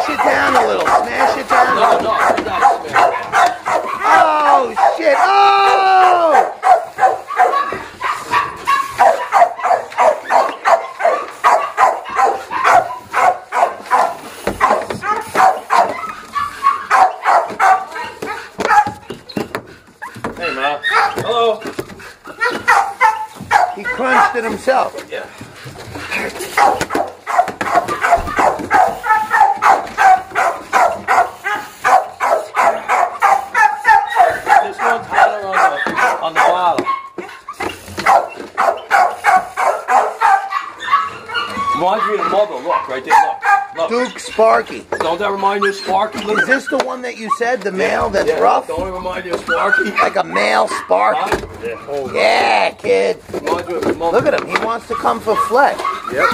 it down a little. Smash it down. No, you gotta smash it. Oh, shit. Oh! Hey, man. Hello. He crunched it himself. Yeah. This one's better on the bottom. Reminds me of the mother. Look, right there. Look. Duke Sparky. Don't that remind you of Sparky? Is this the one that you said, the male that's rough? Don't it remind you of Sparky? Like a male Sparky? Yeah. Yeah, kid. Reminds you of his mother. Look at him. He wants to come for flesh. Yep.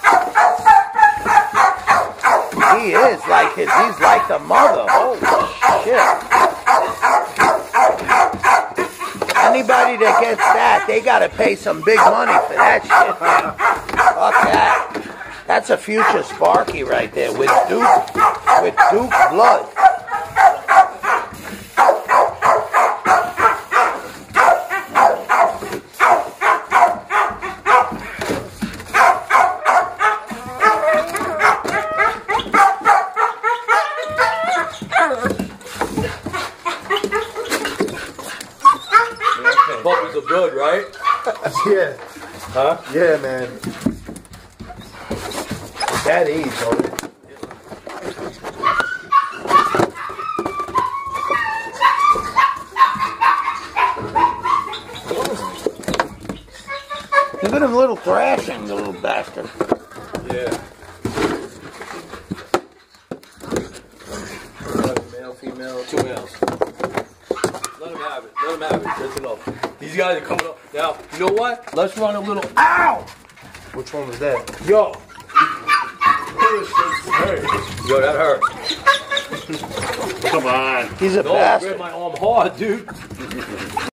He is like he's like the mother. Holy shit. Anybody that gets that, they gotta pay some big money for that shit, man. Fuck that. That's a future Sparky right there with Duke blood. Puppies are good, right? Yeah. Huh? Yeah, man. That age, homie. Look at him little thrashing, the little bastard. Yeah. Male, female. 2 males. Let him have it. Let him have it. That's enough. These guys are coming up. Now, you know what? Let's run a little. Ow! Which one was that? Yo! Yo, that hurt. Come on. He's a No, I bastard. grabbed my arm hard, dude.